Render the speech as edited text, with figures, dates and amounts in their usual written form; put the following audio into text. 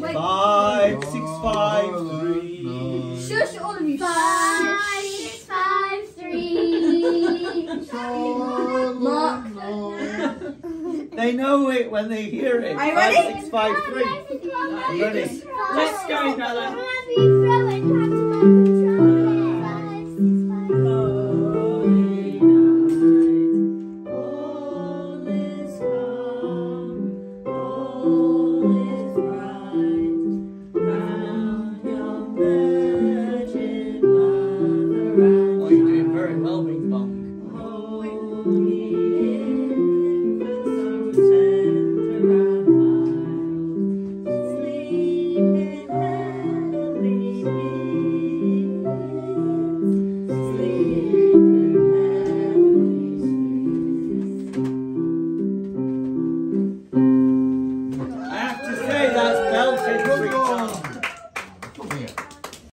5, 6, 5, 3. Shush, all of you. 5, 6, 5, 3. Mark. They know it when they hear it. Are you 5, ready? 6, 5, 3. Ready? Let's go, Bella. Whenever you throw it, you have to control it. 5, 6, 5, 3. Holy night, all is calm, all is bright, round your virgin mother. Oh, you're doing very well, Bing Bong. Holy infant, so tender and mild, sleep in heavenly peace, sleep in heavenly peace. I have to say that's belted, Bing Bong.